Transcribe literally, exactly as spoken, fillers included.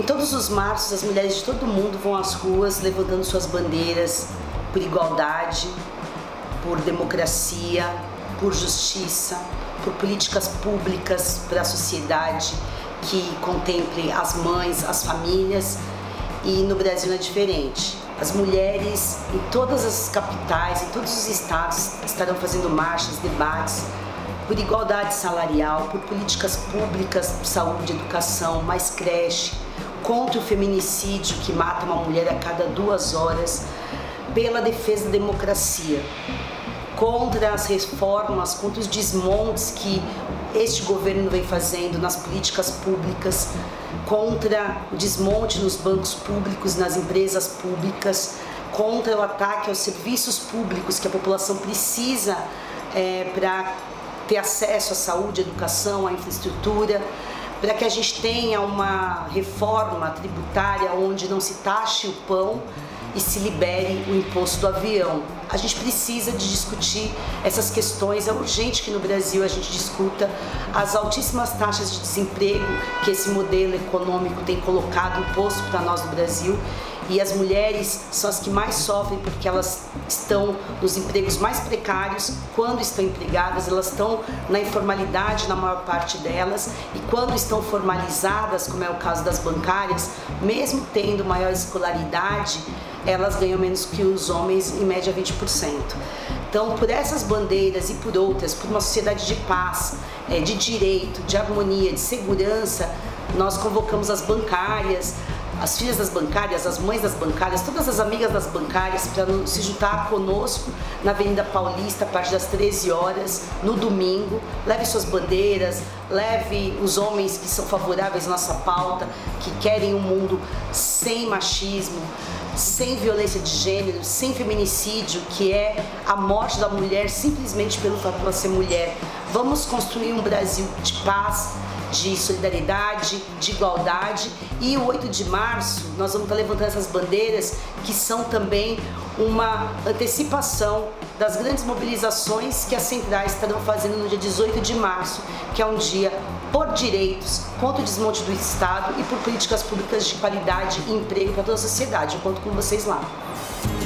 Em todos os marços, as mulheres de todo mundo vão às ruas levantando suas bandeiras por igualdade, por democracia, por justiça, por políticas públicas para a sociedade que contemple as mães, as famílias, e no Brasil não é diferente. As mulheres em todas as capitais, em todos os estados, estarão fazendo marchas, debates por igualdade salarial, por políticas públicas, por saúde, educação, mais creche, contra o feminicídio que mata uma mulher a cada duas horas, pela defesa da democracia, contra as reformas, contra os desmontes que este governo vem fazendo nas políticas públicas, contra o desmonte nos bancos públicos, nas empresas públicas, contra o ataque aos serviços públicos que a população precisa é, para ter acesso à saúde, à educação, à infraestrutura, para que a gente tenha uma reforma tributária onde não se taxe o pão e se libere o imposto do avião. A gente precisa de discutir essas questões, é urgente que no Brasil a gente discuta as altíssimas taxas de desemprego que esse modelo econômico tem colocado, imposto para nós no Brasil, e as mulheres são as que mais sofrem porque elas estão nos empregos mais precários. Quando estão empregadas, elas estão na informalidade na maior parte delas, e quando estão formalizadas, como é o caso das bancárias, mesmo tendo maior escolaridade, elas ganham menos que os homens, em média vinte por cento. Então, por essas bandeiras e por outras, por uma sociedade de paz, de direito, de harmonia, de segurança, nós convocamos as bancárias, as filhas das bancárias, as mães das bancárias, todas as amigas das bancárias para se juntar conosco na Avenida Paulista a partir das treze horas, no domingo. Leve suas bandeiras, leve os homens que são favoráveis à nossa pauta, que querem um mundo sem machismo, sem violência de gênero, sem feminicídio, que é a morte da mulher simplesmente pelo fato de ela ser mulher. Vamos construir um Brasil de paz, de solidariedade, de igualdade, e o oito de março nós vamos estar levantando essas bandeiras que são também uma antecipação das grandes mobilizações que as centrais estarão fazendo no dia dezoito de março, que é um dia por direitos, contra o desmonte do Estado e por políticas públicas de qualidade e emprego para toda a sociedade. Eu conto com vocês lá.